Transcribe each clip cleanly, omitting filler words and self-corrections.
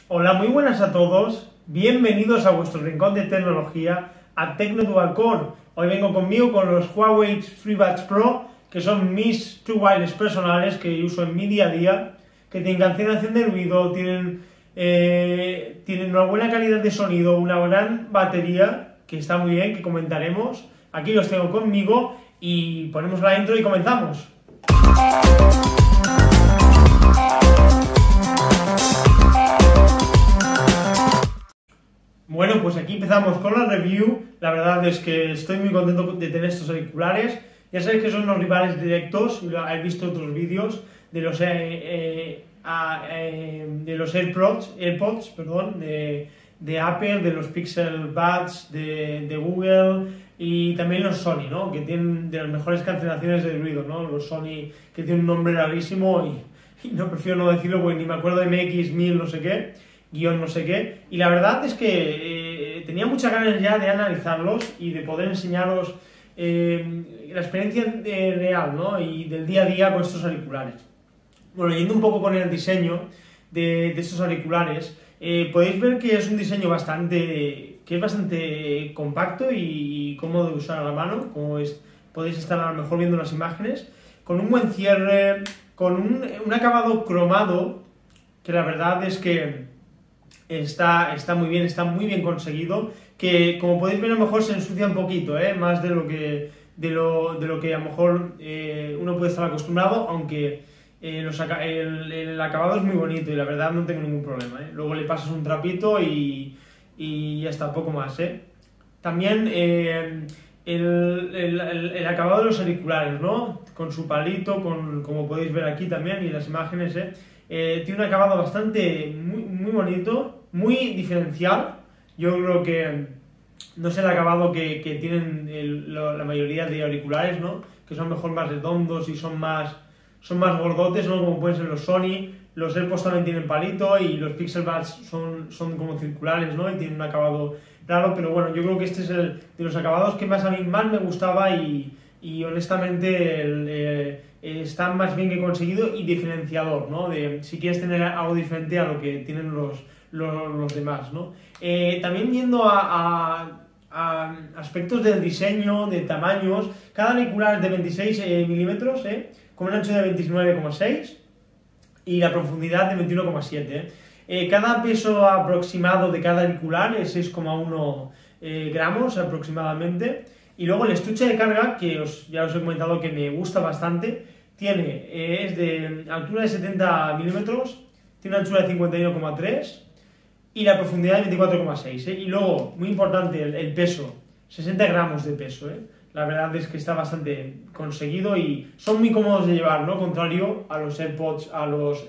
Hola, muy buenas a todos, bienvenidos a vuestro rincón de tecnología, a Tecno Dual Core. Hoy vengo conmigo con los Huawei FreeBuds Pro, que son mis True Wireless personales que uso en mi día a día, que tienen cancelación de ruido, tienen una buena calidad de sonido, una gran batería, que está muy bien, que comentaremos. Aquí los tengo conmigo y ponemos la intro y comenzamos. Bueno, pues aquí empezamos con la review. La verdad es que estoy muy contento de tener estos auriculares. Ya sabéis que son unos rivales directos, habéis visto otros vídeos de los AirPods, de Apple, de los Pixel Buds, de Google y también los Sony, ¿no? Que tienen de las mejores cancelaciones de ruido, ¿no? Los Sony, que tienen un nombre rarísimo y no, prefiero no decirlo porque ni me acuerdo de MX1000 no sé qué, guión no sé qué, y la verdad es que tenía muchas ganas ya de analizarlos y de poder enseñaros la experiencia real, ¿no? Y del día a día con estos auriculares. Bueno, yendo un poco con el diseño de estos auriculares, podéis ver que es un diseño bastante compacto y cómodo de usar a la mano, como podéis estar a lo mejor viendo las imágenes, con un buen cierre, con un acabado cromado, que la verdad es que está muy bien conseguido, que como podéis ver a lo mejor se ensucia un poquito, más de lo que a lo mejor uno puede estar acostumbrado, aunque el acabado es muy bonito y la verdad no tengo ningún problema, Luego le pasas un trapito y ya está, poco más, También el acabado de los auriculares, ¿no? Con su palito, como podéis ver aquí también y en las imágenes, tiene un acabado bastante muy bonito, muy diferencial. Yo creo que no es el acabado que tienen la mayoría de auriculares, ¿no? Que son mejor más redondos y son más gordotes, ¿no? Como pueden ser los Sony. Los AirPods también tienen palito y los Pixel Buds son como circulares, ¿no? Y tienen un acabado raro, pero bueno, yo creo que este es de los acabados que a mí más me gustaba y honestamente está más bien que conseguido y diferenciador, ¿no? Si quieres tener algo diferente a lo que tienen los demás, ¿no? También yendo a aspectos del diseño, de tamaños, cada auricular es de 26 milímetros, con un ancho de 29,6 y la profundidad de 21,7. Cada peso aproximado de cada auricular es 6,1 gramos aproximadamente. Y luego el estuche de carga, que ya os he comentado que me gusta bastante, es de altura de 70 milímetros, tiene una anchura de 51,3 y la profundidad de 24,6. Y luego, muy importante, el peso, 60 gramos de peso, La verdad es que está bastante conseguido y son muy cómodos de llevar, ¿no? Contrario a los AirPods, a los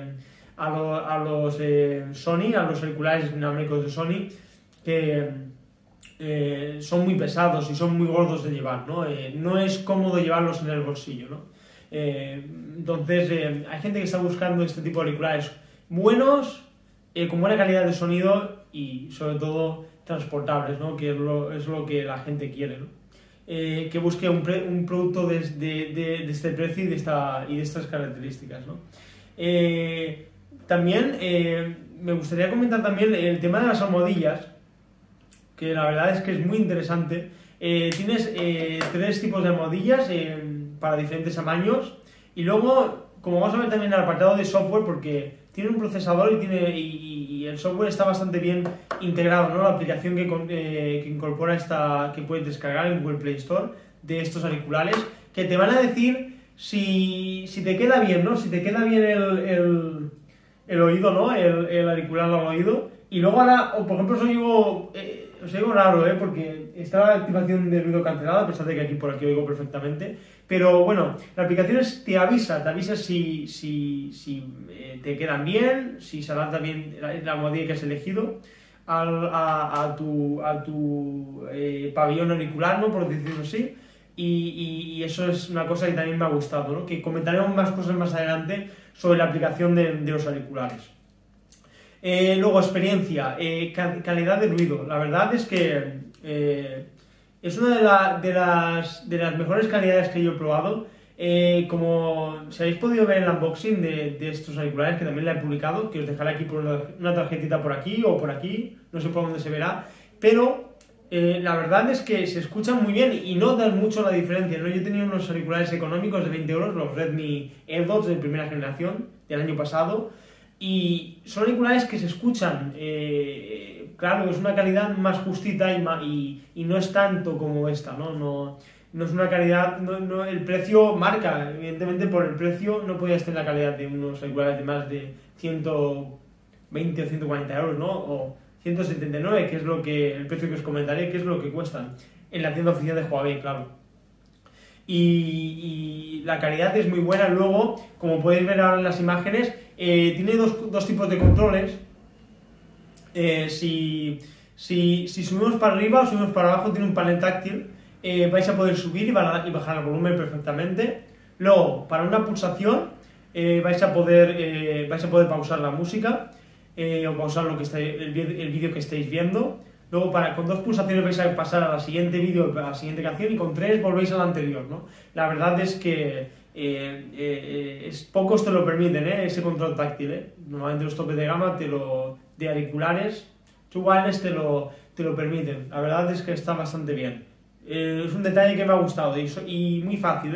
Sony, a los auriculares inalámbricos de Sony, que son muy pesados y son muy gordos de llevar, ¿no? No es cómodo llevarlos en el bolsillo, ¿no? Entonces, hay gente que está buscando este tipo de auriculares buenos, con buena calidad de sonido y, sobre todo, transportables, ¿no? Que es lo que la gente quiere, ¿no? Que busque un producto de este precio y de estas características, ¿no? También me gustaría comentar también el tema de las almohadillas, que la verdad es que es muy interesante. Tienes 3 tipos de almohadillas para diferentes tamaños y luego, como vamos a ver también en el apartado de software, porque tiene un procesador y el software está bastante bien integrado, ¿no? La aplicación que incorpora que puedes descargar en Google Play Store de estos auriculares, que te van a decir si te queda bien, ¿no? Si te queda bien el oído, ¿no? El auricular al oído. Y luego ahora, por ejemplo, os oigo raro, porque está la activación de ruido cancelada, a pesar de que por aquí oigo perfectamente. Pero bueno, la aplicación te avisa si te quedan bien, si se adapta bien la almohadilla que has elegido a tu pabellón auricular, ¿no? Por decirlo así. Y eso es una cosa que también me ha gustado, ¿no? Que comentaremos más cosas más adelante sobre la aplicación de los auriculares. Luego, experiencia, calidad de ruido. La verdad es que es una de las mejores calidades que yo he probado. Como si habéis podido ver el unboxing de estos auriculares, que también la he publicado, que os dejaré aquí por una tarjetita por aquí o por aquí, no sé por dónde se verá, pero la verdad es que se escuchan muy bien y no dan mucho la diferencia, ¿no? Yo tenía unos auriculares económicos de 20 euros, los Redmi AirDots de primera generación del año pasado, y son auriculares que se escuchan, claro, es una calidad más justita y no es tanto como esta, ¿no? No es una calidad, el precio marca, evidentemente por el precio no podía estar en la calidad de unos auriculares de más de 120 o 140 euros, ¿no? O 179, que es el precio que os comentaré, que es lo que cuestan en la tienda oficial de Huawei, claro. Y la calidad es muy buena. Luego, como podéis ver ahora en las imágenes, tiene dos tipos de controles. Si subimos para arriba o subimos para abajo, tiene un panel táctil. Vais a poder subir y bajar el volumen perfectamente. Luego, para una pulsación, vais a poder pausar la música o pausar el vídeo que estáis viendo. Luego, con 2 pulsaciones vais a pasar a la siguiente vídeo, a la siguiente canción, y con 3 volvéis a la anterior, ¿no? La verdad es que pocos te lo permiten, ese control táctil, Normalmente los topes de gama de auriculares, wireless te lo permiten. La verdad es que está bastante bien. Es un detalle que me ha gustado y muy fácil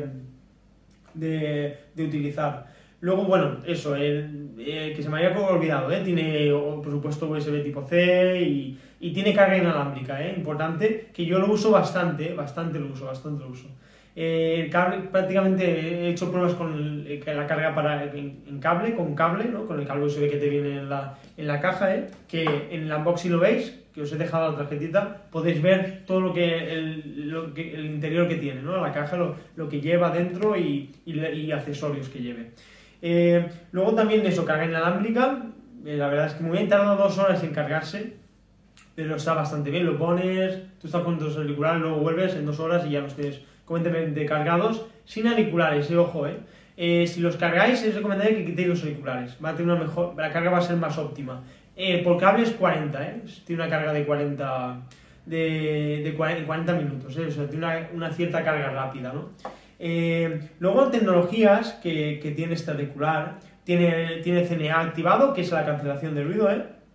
de utilizar. Luego, bueno, eso, que se me había olvidado, tiene, por supuesto, USB tipo C y tiene carga inalámbrica, importante, que yo lo uso bastante lo uso. El cable, prácticamente he hecho pruebas con la carga en cable, con cable, ¿no? Con el cable USB que te viene en la caja, que en el unboxing lo veis, que os he dejado la tarjetita, podéis ver todo lo que el interior que tiene, ¿no? La caja, lo que lleva dentro y accesorios que lleve. Luego también eso, carga inalámbrica, la verdad es que muy bien, tarda 2 horas en cargarse, pero está bastante bien, lo pones, tú estás con tus auriculares, luego vuelves en 2 horas y ya los tienes completamente cargados, sin auriculares, ojo, si los cargáis, os recomendaría que quitéis los auriculares, va a tener la carga va a ser más óptima. Por cable es 40, tiene una carga de 40 minutos, o sea, tiene una cierta carga rápida, ¿no? Luego tecnologías que tiene este auricular, tiene CNA activado, que es la cancelación de ruido,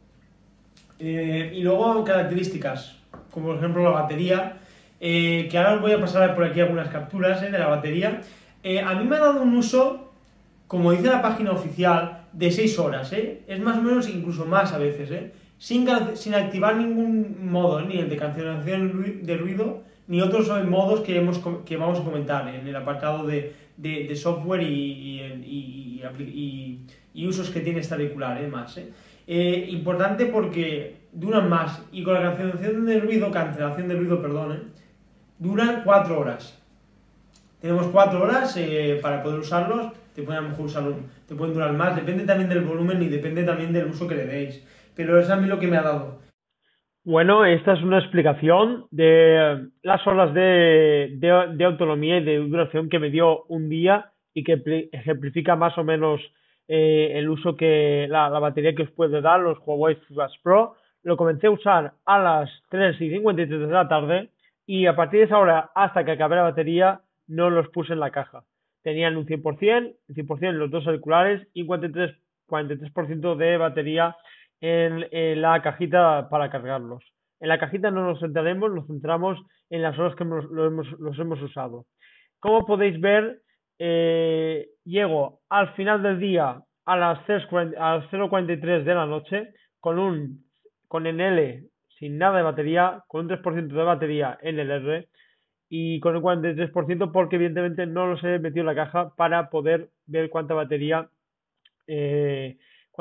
y luego características, como por ejemplo la batería, que ahora os voy a pasar por aquí algunas capturas de la batería. A mí me ha dado un uso, como dice la página oficial, de 6 horas, es más o menos incluso más a veces, sin activar ningún modo, ni el de cancelación de ruido, ni otros modos que vamos a comentar en el apartado de software y usos que tiene este auricular, importante porque duran más, y con la cancelación de ruido, duran 4 horas. Tenemos 4 horas para poder usarlos, te pueden durar más, depende también del volumen y depende también del uso que le deis, pero es a mí lo que me ha dado. Bueno, esta es una explicación de las horas de autonomía y de duración que me dio un día y que ejemplifica más o menos el uso que la batería que os puede dar los Huawei Fast Pro. Lo comencé a usar a las 3:53 de la tarde y a partir de esa hora hasta que acabé la batería no los puse en la caja. Tenían un 100% los dos auriculares y 43% de batería en la cajita para cargarlos. En la cajita no nos centraremos, nos centramos en las horas que los hemos usado. Como podéis ver, llego al final del día a las 0:43 de la noche con el L sin nada de batería, con un 3% de batería en el R y con el 43% porque evidentemente no los he metido en la caja para poder ver eh,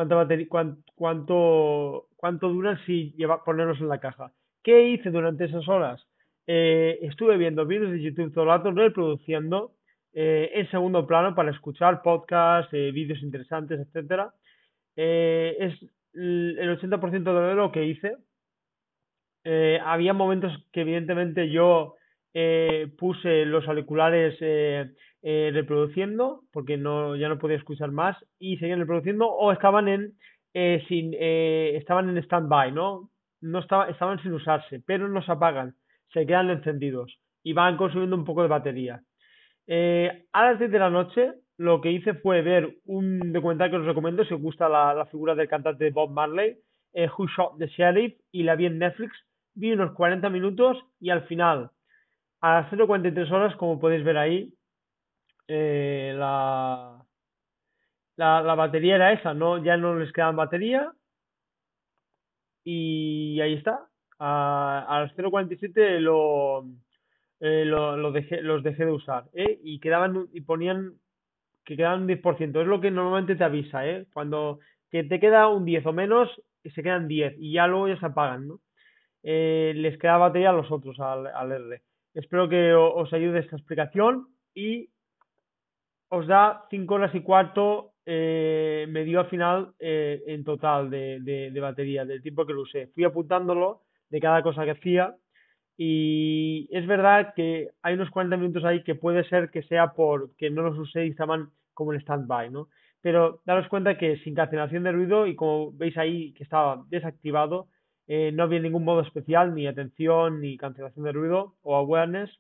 cuánto duran si ponerlos en la caja. ¿Qué hice durante esas horas? Estuve viendo vídeos de YouTube todo el rato, reproduciendo en segundo plano para escuchar podcasts, vídeos interesantes, etcétera. Es el 80% de lo que hice. Había momentos que evidentemente yo puse los auriculares reproduciendo porque ya no podía escuchar más y seguían reproduciendo o estaban en stand-by, ¿no? Estaban sin usarse, pero no se apagan, se quedan encendidos y van consumiendo un poco de batería. A las 10 de la noche lo que hice fue ver un documental que os recomiendo si os gusta la figura del cantante Bob Marley, Who Shot the Sheriff, y la vi en Netflix. Vi unos 40 minutos y al final, a las 0:43 como podéis ver ahí, eh, la, la batería era esa, ¿no? Ya no les quedan batería y ahí está. A las 0:47 los dejé de usar, ¿eh? Y y ponían que quedan un 10%. Es lo que normalmente te avisa, ¿eh? Cuando que te queda un 10 o menos, se quedan 10 y ya luego ya se apagan, ¿no? Les queda batería a los otros, al R. Espero que os ayude esta explicación y os da 5 horas y cuarto, me dio al final en total de batería, del tiempo que lo usé. Fui apuntándolo de cada cosa que hacía y es verdad que hay unos 40 minutos ahí que puede ser que sea porque no los usé y estaban como en stand-by, ¿no? Pero daros cuenta que sin cancelación de ruido y como veis ahí que estaba desactivado, no había ningún modo especial, ni atención, ni cancelación de ruido o awareness.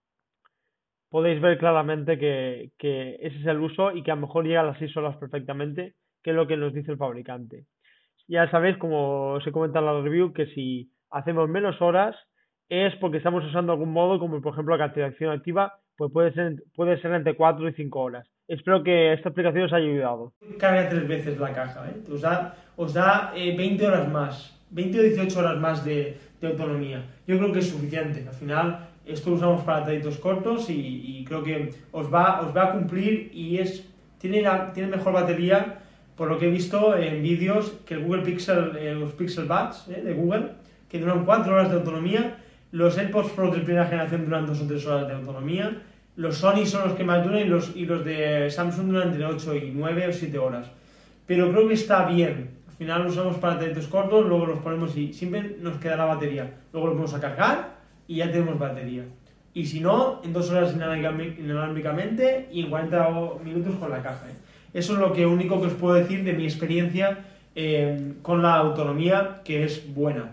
Podéis ver claramente que ese es el uso y que a lo mejor llega a las 6 horas perfectamente, que es lo que nos dice el fabricante. Ya sabéis, como os he comentado en la review, que si hacemos menos horas es porque estamos usando algún modo, como por ejemplo la cancelación activa, pues puede ser entre 4 y 5 horas. Espero que esta explicación os haya ayudado. Carga 3 veces la caja, ¿eh? Os da 20 horas más, 20 o 18 horas más de autonomía. Yo creo que es suficiente. Al final, esto lo usamos para trayectos cortos y creo que os va a cumplir y tiene mejor batería, por lo que he visto en vídeos, que el Google Pixel, los Pixel Buds de Google, que duran 4 horas de autonomía. Los AirPods Pro de primera generación duran 2 o 3 horas de autonomía. Los Sony son los que más duran y los de Samsung duran entre 8 y 9 o 7 horas. Pero creo que está bien. Al final lo usamos para trayectos cortos, luego los ponemos y siempre nos queda la batería. Luego lo ponemos a cargar y ya tenemos batería. Y si no, en 2 horas inalámbricamente y en 40 minutos con la caja. Eso es lo único que os puedo decir de mi experiencia con la autonomía, que es buena.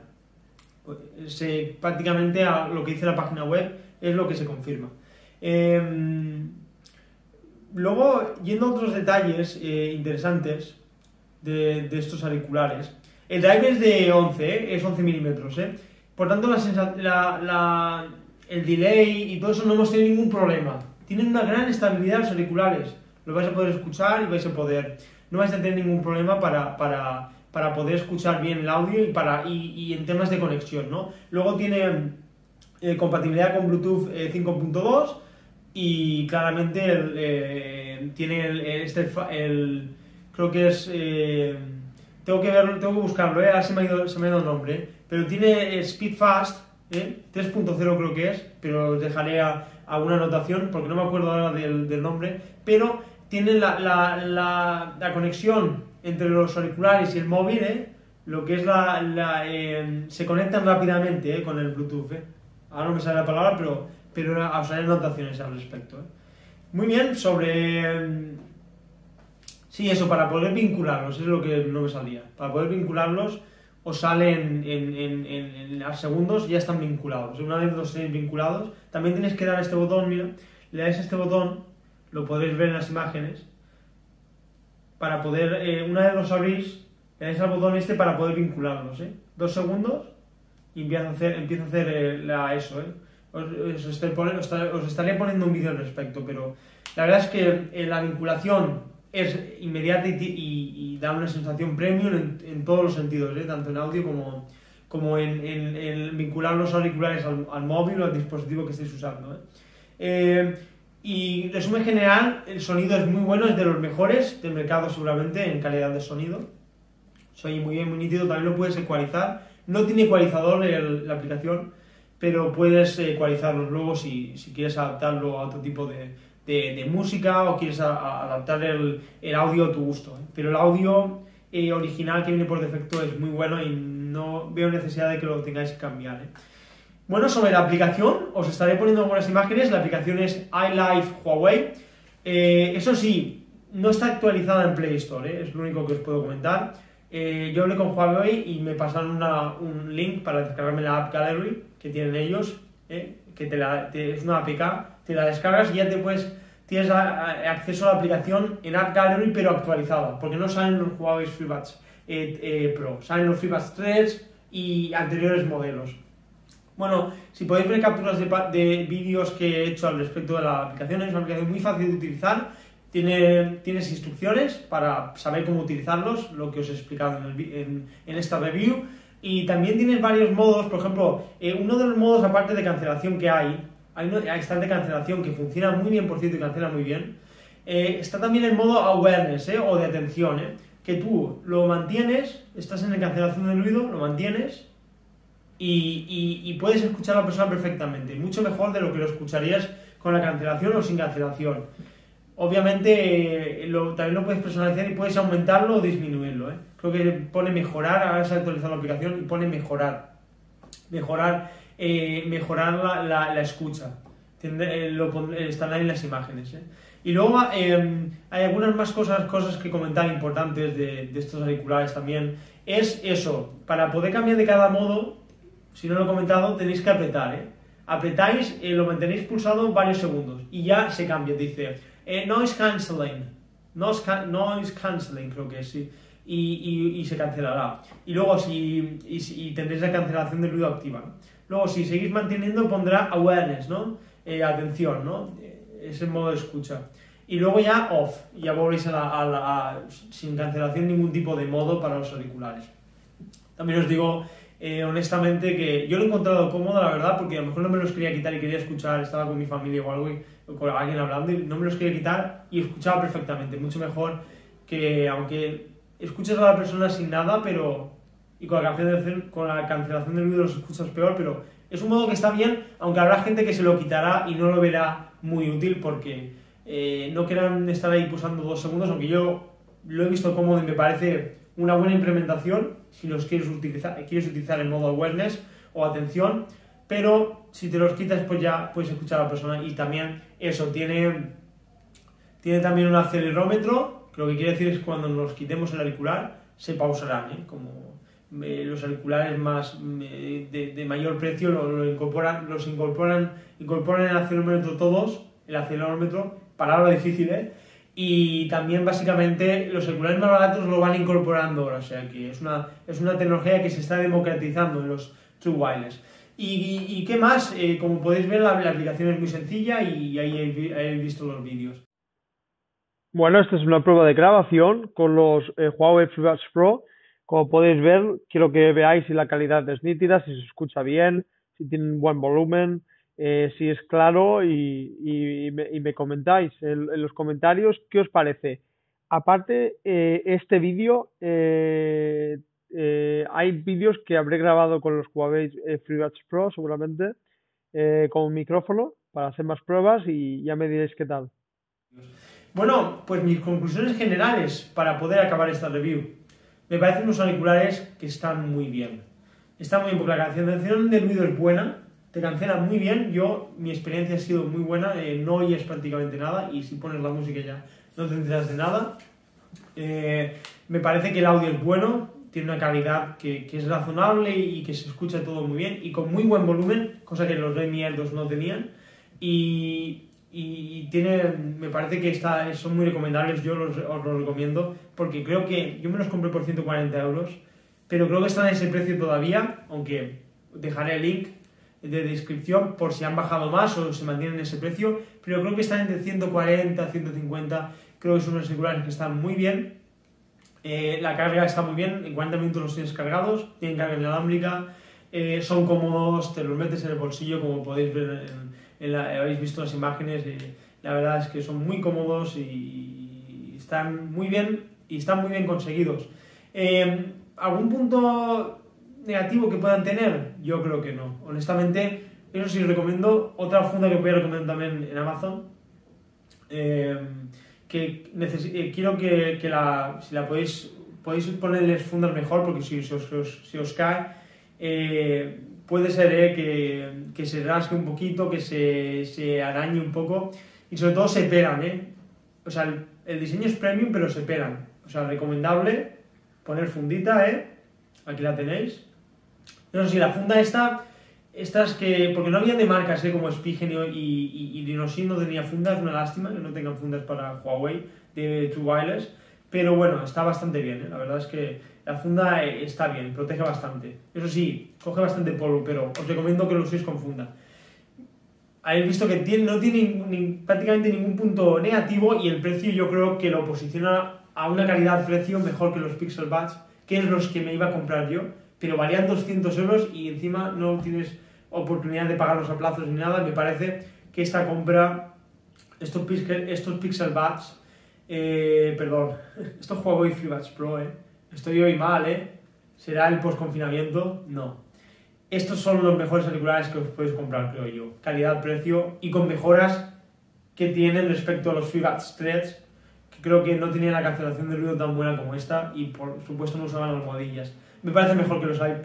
Prácticamente a lo que dice la página web es lo que se confirma. Luego, yendo a otros detalles interesantes de estos auriculares, el drive es de 11, es 11 milímetros, por tanto el delay y todo eso no hemos tenido ningún problema. Tienen una gran estabilidad los auriculares, lo vais a poder escuchar y no vais a tener ningún problema para poder escuchar bien el audio y en temas de conexión, ¿no? Luego tiene compatibilidad con Bluetooth 5.2 y claramente tiene creo que es tengo que buscarlo, ahora se me ha ido el nombre, pero tiene Speed Fast 3.0 creo que es, pero os dejaré alguna anotación porque no me acuerdo ahora del nombre, pero tiene la conexión entre los auriculares y el móvil, lo que es se conectan rápidamente con el Bluetooth. Ahora no me sale la palabra, pero os haré anotaciones al respecto. Muy bien, sí, eso, para poder vincularlos, es lo que no me salía. Para poder vincularlos, os salen en segundos, ya están vinculados. Una vez los tenéis vinculados, también tenéis que dar a este botón, mira, le dais a este botón, lo podréis ver en las imágenes, para poder, una vez los abrís, le dais al botón para poder vincularlos, 2 segundos y empieza a hacer eso, os estaré poniendo un vídeo al respecto, pero la verdad es que la vinculación es inmediata y da una sensación premium en todos los sentidos, tanto en audio como en vincular los auriculares al móvil o al dispositivo que estéis usando. Y resumen general, el sonido es muy bueno, es de los mejores del mercado seguramente en calidad de sonido. Se oye muy bien, muy nítido, también lo puedes ecualizar. No tiene ecualizador la aplicación, pero puedes ecualizarlo luego si quieres adaptarlo a otro tipo de música o quieres adaptar el audio a tu gusto. Pero el audio original que viene por defecto es muy bueno y no veo necesidad de que lo tengáis que cambiar. Bueno, sobre la aplicación, os estaré poniendo algunas imágenes. La aplicación es iLife Huawei. Eso sí, no está actualizada en Play Store, es lo único que os puedo comentar. Yo hablé con Huawei y me pasaron un link para descargarme la App Gallery que tienen ellos, que es una APK, te la descargas y ya te puedes tienes acceso a la aplicación en App Gallery pero actualizada, porque no salen los Huawei FreeBuds Pro, salen los FreeBuds 3 y anteriores modelos. Bueno, si podéis ver capturas de vídeos que he hecho al respecto de la aplicación, es una aplicación muy fácil de utilizar, tienes instrucciones para saber cómo utilizarlos, lo que os he explicado en esta review, y también tienes varios modos. Por ejemplo, uno de los modos aparte de cancelación que hay está el de cancelación que funciona muy bien, por cierto, y cancela muy bien. Está también el modo awareness, o de atención, que tú lo mantienes, estás en la cancelación del ruido, lo mantienes y puedes escuchar a la persona perfectamente, mucho mejor de lo que lo escucharías con la cancelación o sin cancelación. Obviamente también lo puedes personalizar y puedes aumentarlo o disminuirlo. Creo que pone mejorar, ahora se ha actualizado la aplicación y pone mejorar la escucha. Están ahí en las imágenes. Y luego hay algunas más cosas que comentar importantes de estos auriculares también. Es eso, para poder cambiar de cada modo, si no lo he comentado, tenéis que apretar. Apretáis, lo mantenéis pulsado varios segundos y ya se cambia. Dice noise cancelling, creo que sí. Y se cancelará. Y luego y tendréis la cancelación del ruido activa, ¿no? Luego, si seguís manteniendo, pondrá awareness, ¿no? Atención, ¿no? Es el modo de escucha. Y luego ya off, ya volvéis sin cancelación ningún tipo de modo para los auriculares. También os digo honestamente que yo lo he encontrado cómodo, la verdad, porque a lo mejor no me los quería quitar y quería escuchar, estaba con mi familia o algo, o con alguien hablando y no me los quería quitar y escuchaba perfectamente, mucho mejor que aunque escuchas a la persona sin nada, y con la cancelación del ruido los escuchas peor, pero es un modo que está bien, aunque habrá gente que se lo quitará y no lo verá muy útil porque no quieran estar ahí pulsando 2 segundos, aunque yo lo he visto cómodo y me parece una buena implementación si los quieres utilizar en modo awareness o atención, pero si te los quitas pues ya puedes escuchar a la persona. Y también eso, tiene también un acelerómetro, que lo que quiere decir es que cuando nos quitemos el auricular se pausarán, como los auriculares más de mayor precio los incorporan el acelerómetro todos, el acelerómetro, palabra difícil, y también básicamente los auriculares más baratos lo van incorporando ahora, o sea que es una tecnología que se está democratizando en los True Wireless. ¿Y qué más? Como podéis ver, la aplicación es muy sencilla y ahí he visto los vídeos. Bueno, esta es una prueba de grabación con los Huawei FreeBuds Pro. Como podéis ver, quiero que veáis si la calidad es nítida, si se escucha bien, si tiene un buen volumen, si es claro y me comentáis en los comentarios qué os parece. Aparte, este vídeo, hay vídeos que habré grabado con los Huawei FreeBuds Pro seguramente con un micrófono para hacer más pruebas y ya me diréis qué tal. Bueno, pues mis conclusiones generales para poder acabar esta review. Me parecen unos auriculares que están muy bien. Están muy bien porque la cancelación del ruido es buena, te cancela muy bien. Mi experiencia ha sido muy buena, no oyes prácticamente nada y si pones la música ya no te enteras de nada. Me parece que el audio es bueno, tiene una calidad que es razonable y que se escucha todo muy bien y con muy buen volumen, cosa que los Redmi Air 2 no tenían. Me parece que son muy recomendables, os los recomiendo, porque creo que yo me los compré por 140 euros, pero creo que están a ese precio todavía, aunque dejaré el link de descripción por si han bajado más o se mantienen en ese precio, pero creo que están entre 140 y 150, creo que son unos auriculares que están muy bien, la carga está muy bien, en 40 minutos los tienes cargados, tienen carga inalámbrica, son cómodos, te los metes en el bolsillo como podéis ver habéis visto las imágenes, la verdad es que son muy cómodos y están muy bien conseguidos. ¿Algún punto negativo que puedan tener? Yo creo que no. Honestamente, eso sí os recomiendo. Otra funda que voy a recomendar también en Amazon, quiero que si la podéis ponerles fundas mejor, porque si os cae, puede ser que se rasgue un poquito, que se arañe un poco y sobre todo se pegan, O sea, el diseño es premium, pero se pegan. O sea, recomendable poner fundita, Aquí la tenéis. No sé si la funda esta Estas que, porque no habían de marcas, como Spigen y Dinosin no tenía fundas, una lástima que no tengan fundas para Huawei de True Wireless, pero bueno, está bastante bien, la verdad es que la funda está bien, protege bastante. Eso sí, coge bastante polvo, pero os recomiendo que lo uséis con funda. Habéis visto que no tiene prácticamente ningún punto negativo y el precio yo creo que lo posiciona a una calidad-precio mejor que los Pixel Buds, que es los que me iba a comprar yo, pero valían 200 euros y encima no tienes oportunidad de pagarlos a plazos ni nada. Me parece que esta compra, estos Pixel Buds, perdón, estos Huawei FreeBuds Pro, estoy hoy mal, ¿será el post-confinamiento? No. Estos son los mejores auriculares que os podéis comprar, creo yo. Calidad-precio y con mejoras que tienen respecto a los FreeBuds Threads, que creo que no tenían la cancelación de ruido tan buena como esta y por supuesto no usaban almohadillas. Me parece mejor que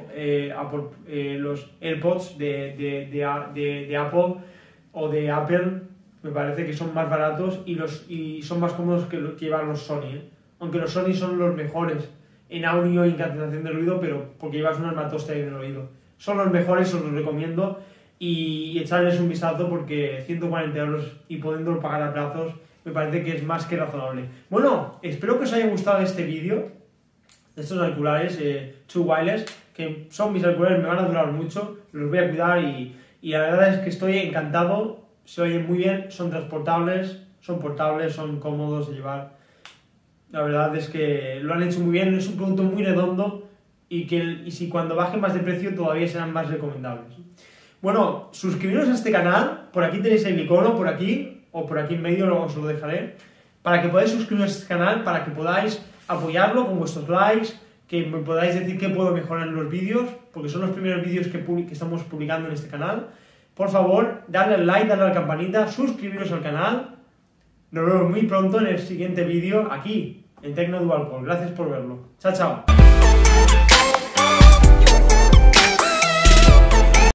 los AirPods de Apple o de Apple. Me parece que son más baratos y son más cómodos que llevan los Sony, Aunque los Sony son los mejores en audio y en cancelación de ruido, pero porque llevas un armatoste ahí en el oído. Son los mejores, os los recomiendo y echarles un vistazo porque 140 euros y pudiéndolo pagar a plazos me parece que es más que razonable. Bueno, espero que os haya gustado este vídeo de estos auriculares True Wireless, que son mis auriculares, me van a durar mucho, los voy a cuidar y la verdad es que estoy encantado, se oyen muy bien, son transportables, son portables, son cómodos de llevar. La verdad es que lo han hecho muy bien, es un producto muy redondo y si cuando bajen más de precio todavía serán más recomendables. Bueno, suscribiros a este canal, por aquí tenéis el icono, por aquí o por aquí en medio, luego os lo dejaré, para que podáis suscribiros a este canal, para que podáis apoyarlo con vuestros likes, que me podáis decir qué puedo mejorar en los vídeos, porque son los primeros vídeos que estamos publicando en este canal. Por favor, darle al like, darle a la campanita, suscribiros al canal. Nos vemos muy pronto en el siguiente vídeo aquí, en Tecno Dual Core. Gracias por verlo. Chao, chao.